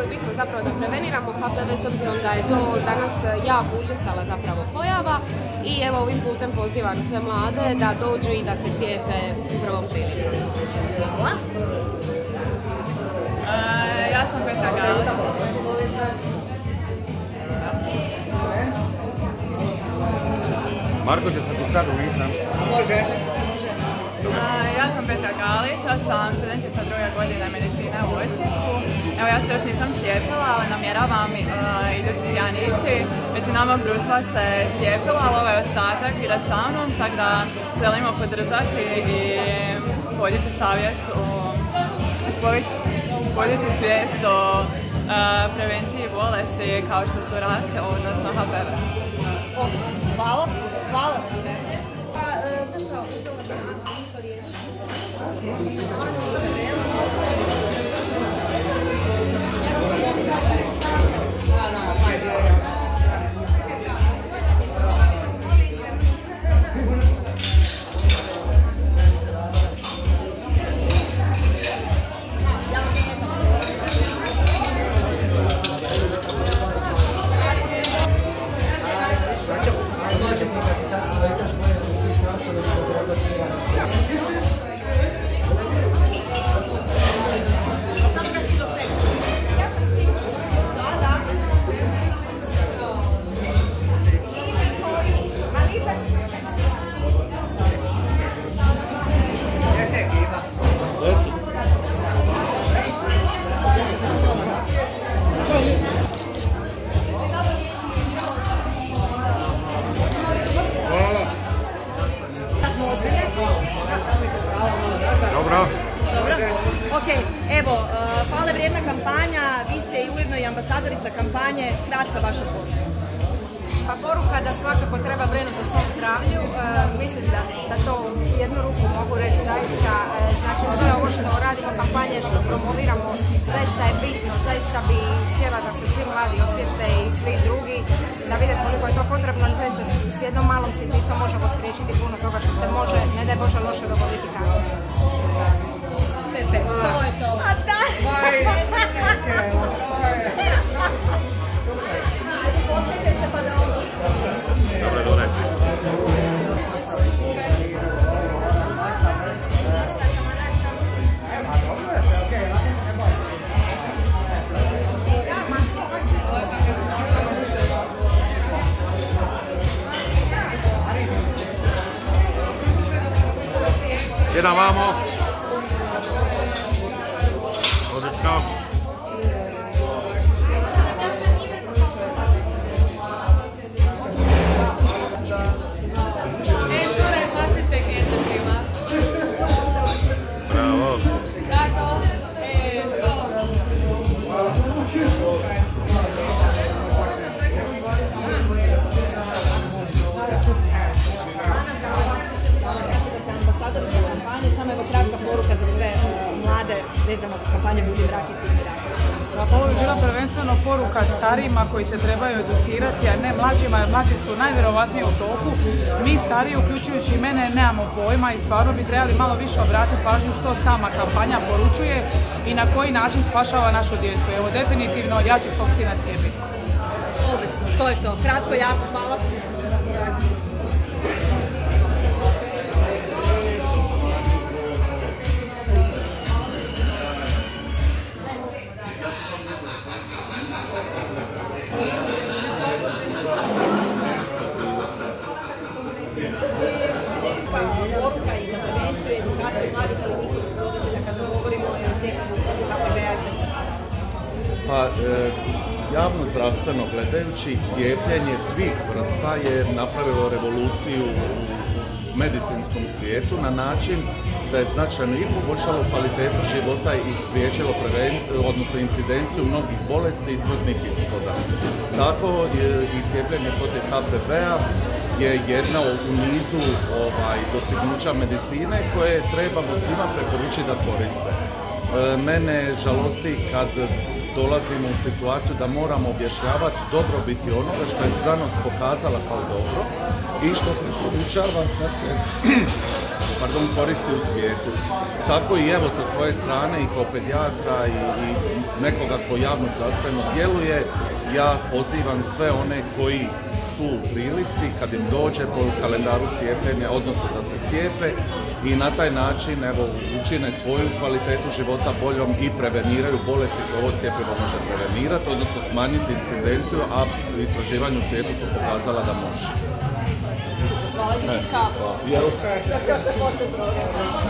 je bitno zapravo da preveniramo HPV s obzirom da je to danas jako učestala zapravo pojava i evo ovim putem pozivam sve mlade da dođu i da se cijepe u prvom priliku. Hvala. Ja sam Petra Galić. Marko će se pokazati, nisam. Može. Ja sam Petra Galić, ja sam studentica 2. godine medicine u Osijeku. Evo ja se još nisam cijepila, ali namjeravam idući tjedan ići. Većina mog društva se cijepila, ali ovaj ostatak ide sa mnom, tako da želimo podržati i podići savjest podići svijest o prevenciji bolesti kao što su rak, odnosno HPV. Hvala. Hvala. Hvale vrijedna kampanja, vi ste i ujedno i ambasadorica kampanje, kratka vaša poruka. Pa poruka da svakako treba brinuti o svom zdravlju, mislim da to jednu ruku mogu reći zaista, znači sve ovo što radimo kampanje, što promoviramo, zaista je bitno, zaista bi htjela da se svi mladi osvijeste i svi drugi, da vide koliko je to potrebno, zaista s jednom malom sitnicom možemo spriječiti puno toga što se može, ne daj Bože, loše dogoditi kasnije. To je to. A da! Dobre, dobre. Jedan vamo. Odlično. Bravo. Tako. Samo evo kratka poruka za sve mlade vezano za kampanju Budi brak, izbjegne rak. Ovo je bila prvenstveno poruka starijima koji se trebaju educirati, a ne mlađima, jer mlađi su najvjerovatnije u toku. Mi stariji, uključujući i mene, nemamo pojma i stvarno bi trebali malo više obratiti pažnju što sama kampanja poručuje i na koji način spašava našu djecu. Evo, definitivno, ja ću svog sina cijepiti. Odlično, to je to. Kratko, jasno, hvala. Poruka i za prevenciju i edukaciju mladih i njihovih roditelja kada govorimo o cijepljenju HPV-a. Pa, javno zdravstveno gledajući, cijepljenje svih vrsta je napravilo revoluciju u medicinskom svijetu na način da je značajno i poboljšalo kvalitetu života i spriječilo odnosno incidenciju mnogih bolesti i smrtnih ishoda. Tako i cijepljenje protiv HPV-a je jedna u nizu dostignuća medicine koje trebamo svima preporučiti da koriste. Mene žalosti kad dolazimo u situaciju da moramo objašnjavati dobrobiti onoga što je znanost pokazala kao dobro i što preporučava da se koristi u svijetu. Tako i evo sa svoje strane i kao pedijatra i nekoga ko javno zdravstveno djeluje, ja pozivam sve one koji su u prilici kad im dođe po kalendaru cijepljenja, odnosno da se cijepe i na taj način evo, učine svoju kvalitetu života boljom i preveniraju bolesti koje ovo cjepivo može prevenirati, odnosno smanjiti incidenciju, a istraživanje u svijetu su pokazala da može. Hvala Vizitka. Da još ne poslije program.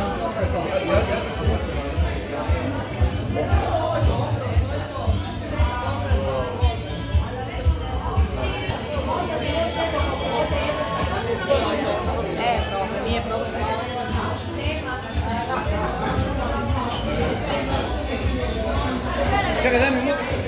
Nije problem. Čekaj, daj mi